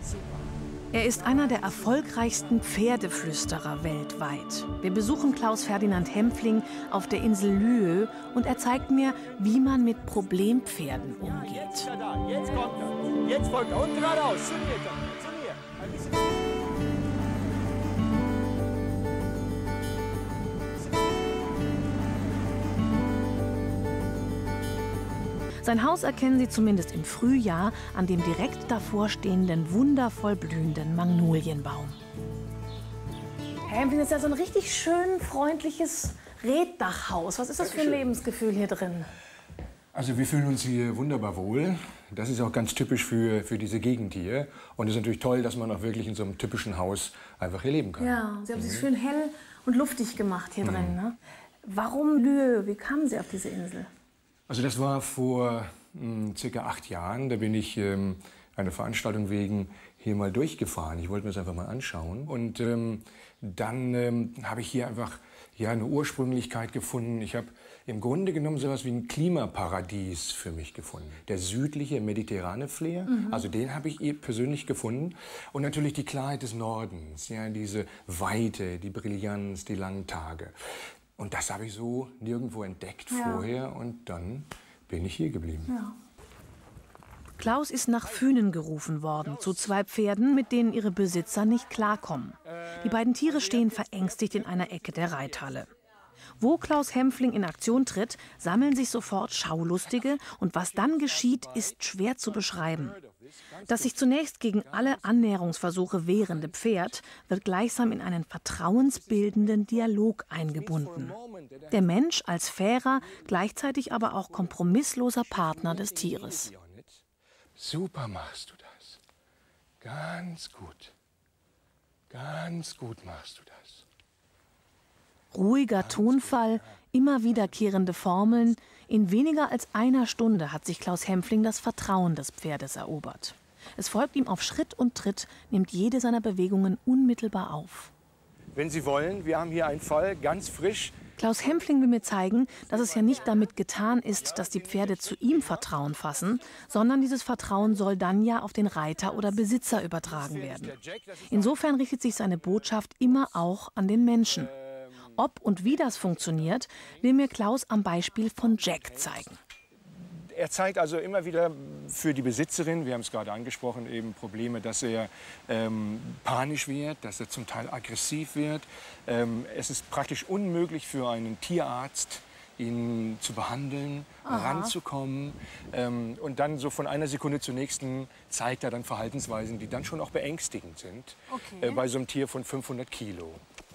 Er ist einer der erfolgreichsten Pferdeflüsterer weltweit. Wir besuchen Klaus Ferdinand Hempfling auf der Insel Lyö und er zeigt mir, wie man mit Problempferden umgeht. Jetzt kommt er. Jetzt folgt er. Und geradeaus. Zu mir. Zu mir. Ein bisschen. Sein Haus erkennen Sie zumindest im Frühjahr an dem direkt davor stehenden, wundervoll blühenden Magnolienbaum. Herr Hempfling, das ist ja so ein richtig schön freundliches Reetdachhaus. Was ist das für ein Lebensgefühl hier drin? Also wir fühlen uns hier wunderbar wohl. Das ist auch ganz typisch für diese Gegend hier. Und es ist natürlich toll, dass man auch wirklich in so einem typischen Haus einfach hier leben kann. Ja, Sie haben es schön hell und luftig gemacht hier drin. Ne? Warum Lyö? Wie kamen Sie auf diese Insel? Also das war vor circa 8 Jahren. Da bin ich einer Veranstaltung wegen hier mal durchgefahren. Ich wollte mir das einfach mal anschauen. Und dann habe ich hier einfach eine Ursprünglichkeit gefunden. Ich habe im Grunde genommen so etwas wie ein Klimaparadies für mich gefunden. Der südliche, mediterrane Flair, also den habe ich persönlich gefunden. Und natürlich die Klarheit des Nordens, ja, diese Weite, die Brillanz, die langen Tage. Und das habe ich so nirgendwo entdeckt vorher und dann bin ich hier geblieben. Ja. Klaus ist nach Fünen gerufen worden, zu 2 Pferden, mit denen ihre Besitzer nicht klarkommen. Die beiden Tiere stehen verängstigt in einer Ecke der Reithalle. Wo Klaus Hempfling in Aktion tritt, sammeln sich sofort Schaulustige und was dann geschieht, ist schwer zu beschreiben. Das sich zunächst gegen alle Annäherungsversuche wehrende Pferd wird gleichsam in einen vertrauensbildenden Dialog eingebunden. Der Mensch als fairer, gleichzeitig aber auch kompromissloser Partner des Tieres. Super machst du das. Ganz gut. Ganz gut machst du das. Ruhiger Tonfall, immer wiederkehrende Formeln. In weniger als einer Stunde hat sich Klaus Hempfling das Vertrauen des Pferdes erobert. Es folgt ihm auf Schritt und Tritt, nimmt jede seiner Bewegungen unmittelbar auf. Wenn Sie wollen, wir haben hier einen Fall, ganz frisch. Klaus Hempfling will mir zeigen, dass es ja nicht damit getan ist, dass die Pferde zu ihm Vertrauen fassen, sondern dieses Vertrauen soll dann ja auf den Reiter oder Besitzer übertragen werden. Insofern richtet sich seine Botschaft immer auch an den Menschen. Ob und wie das funktioniert, will mir Klaus am Beispiel von Jack zeigen. Er zeigt also immer wieder für die Besitzerin, wir haben es gerade angesprochen, eben Probleme, dass er panisch wird, dass er zum Teil aggressiv wird. Es ist praktisch unmöglich für einen Tierarzt, ihn zu behandeln, ranzukommen. Und dann so von einer Sekunde zur nächsten zeigt er dann Verhaltensweisen, die dann schon auch beängstigend sind, bei so einem Tier von 500 Kilo.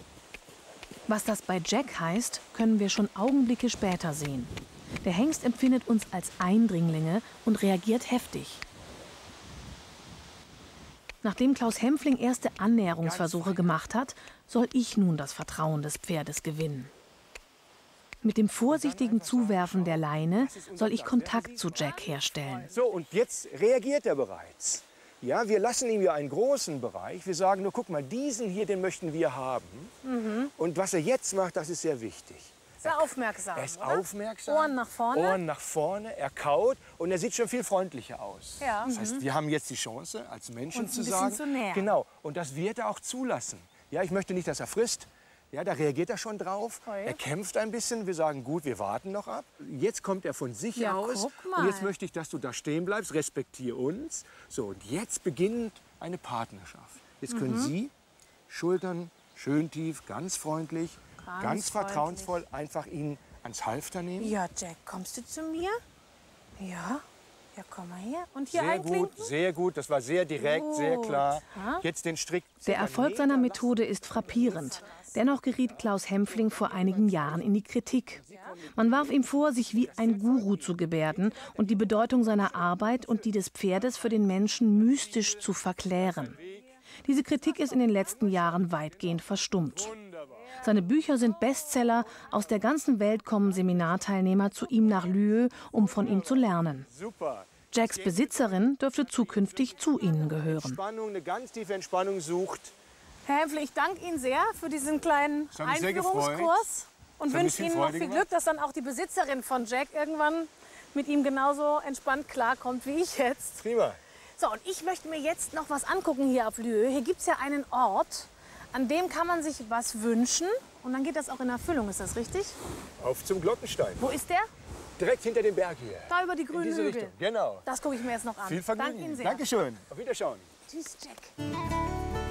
Was das bei Jack heißt, können wir schon Augenblicke später sehen. Der Hengst empfindet uns als Eindringlinge und reagiert heftig. Nachdem Klaus Hempfling erste Annäherungsversuche gemacht hat, soll ich nun das Vertrauen des Pferdes gewinnen. Mit dem vorsichtigen Zuwerfen der Leine soll ich Kontakt zu Jack herstellen. So, und jetzt reagiert er bereits. Ja, wir lassen ihm ja einen großen Bereich. Wir sagen nur, guck mal, diesen hier, den möchten wir haben. Und was er jetzt macht, das ist sehr wichtig. Sehr aufmerksam. Er ist oder? aufmerksam. Ohren nach vorne. Ohren nach vorne. Er kaut und er sieht schon viel freundlicher aus. Ja. Das heißt, wir haben jetzt die Chance, als Menschen zu sagen. Zu nähern. Genau. Und das wird er auch zulassen. Ja, ich möchte nicht, dass er frisst. Ja, da reagiert er schon drauf. Er kämpft ein bisschen. Wir sagen, gut, wir warten noch ab. Jetzt kommt er von sich aus. Guck mal. Und jetzt möchte ich, dass du da stehen bleibst. Respektiere uns. So, und jetzt beginnt eine Partnerschaft. Jetzt können Sie Schultern schön tief, ganz freundlich, ganz vertrauensvoll einfach ihn ans Halfter nehmen. Ja, Jack, kommst du zu mir? Ja. Ja, komm mal her. Und hier Sehr einklinken? gut, sehr gut. Das war sehr direkt, sehr klar. Jetzt den Strick. Der Erfolg seiner Methode ist frappierend. Dennoch geriet Klaus Hempfling vor einigen Jahren in die Kritik. Man warf ihm vor, sich wie ein Guru zu gebärden und die Bedeutung seiner Arbeit und die des Pferdes für den Menschen mystisch zu verklären. Diese Kritik ist in den letzten Jahren weitgehend verstummt. Seine Bücher sind Bestseller. Aus der ganzen Welt kommen Seminarteilnehmer zu ihm nach Lyö, um von ihm zu lernen. Super. Jacks Besitzerin dürfte zukünftig zu ihnen gehören. Eine ganz tiefe Entspannung sucht. Herr Hempfling, ich danke Ihnen sehr für diesen kleinen Das hat mich sehr Einführungskurs und hat mich wünsche viel Ihnen noch Freude viel gemacht. Glück, dass dann auch die Besitzerin von Jack irgendwann mit ihm genauso entspannt klarkommt wie ich jetzt. Prima. So, und ich möchte mir jetzt noch was angucken hier auf Lühe. Hier gibt es ja einen Ort, an dem kann man sich was wünschen. Und dann geht das auch in Erfüllung, ist das richtig? Auf zum Glockenstein. Wo ist der? Direkt hinter dem Berg hier. Da über die grünen diese Hügel. Richtung, genau. Das gucke ich mir jetzt noch an. Viel Vergnügen. Danke Ihnen sehr. Dankeschön. Auf Wiederschauen. Tschüss, Jack.